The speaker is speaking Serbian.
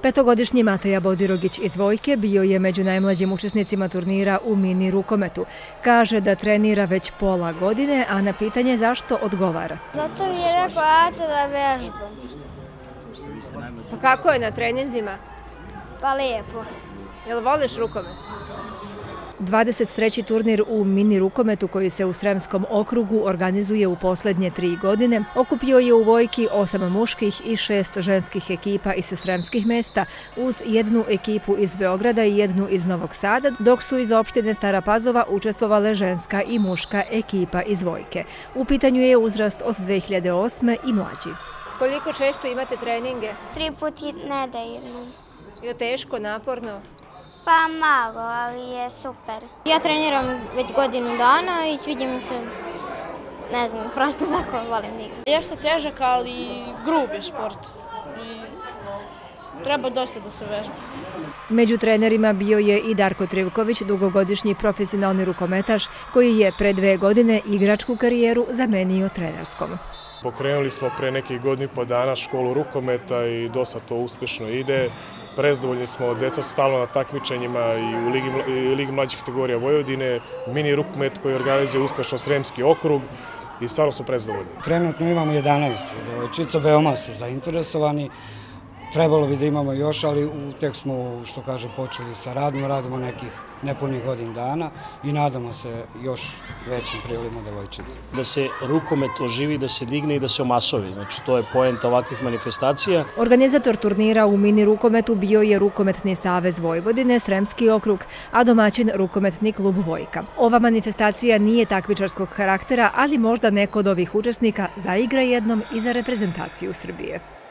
Petogodišnji Mateja Bodirogić iz Vojke bio je među najmlađim učesnicima turnira u mini rukometu. Kaže da trenira već pola godine, a na pitanje zašto odgovara. Zato mi je rekao Aca da vežbam. Pa kako je na treninzima? Pa lijepo. Jel voliš rukomet? 23. turnir u mini rukometu koji se u Sremskom okrugu organizuje u posljednje 3 godine okupio je u Vojki 8 muških i 6 ženskih ekipa iz sremskih mesta uz jednu ekipu iz Beograda i jednu iz Novog Sada, dok su iz opštine Stara Pazova učestvovale ženska i muška ekipa iz Vojke. U pitanju je uzrast od 2008. i mlađi. Koliko često imate treninge? 3 puta nedeljno. Je teško, naporno? Pa malo, ali je super. Ja treniram već godinu dana i sviđa mi se, ne znam, prosto tako volim da igram. Jeste težak, ali grub je sport i treba dosta da se vežba. Među trenerima bio je i Darko Trivković, dugogodišnji profesionalni rukometaš koji je pre 2 godine igračku karijeru zamenio trenerskom. Pokrenuli smo pre nekih godinu i po dana školu rukometa i dosta to uspješno ide. Prezdovoljni smo, deca su stalno na takmičenjima i u Ligi mlađih kategorija Vojvodine, mini rukomet koji organizuje uspješno Sremski okrug i stvarno smo prezdovoljni. Trenutno imamo 11 devojčica, veoma su zainteresovani. Trebalo bi da imamo još, ali tek smo, što kaže, počeli sa radom, radimo nekih nepunih godina dana i nadamo se još većim prilivima devojčica. Da se rukomet oživi, da se digne i da se omasovi. Znači, to je poenta ovakvih manifestacija. Organizator turnira u mini rukometu bio je Rukometni savez Vojvodine, Sremski okrug, a domaćin Rukometni klub Vojka. Ova manifestacija nije takmičarskog karaktera, ali možda neko od ovih učesnika zaigra jednom i za reprezentaciju Srbije.